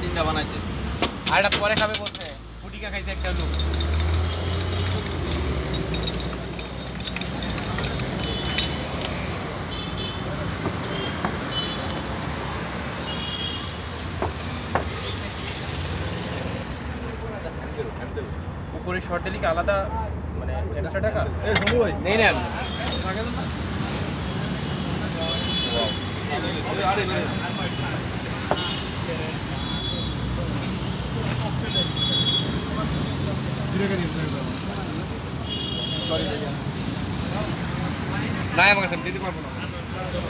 তিনটা বানাইছে আর এটা পরে খাবে বলছে ফুটিকা খাইছে একটা লোক উপরে শর্ট দিলে কি আলাদা মানে এক্সট্রা টাকা এই শোনো ভাই নেই না টাকা দেন না আরে আরে না আমার কাছে দিতে পারবো না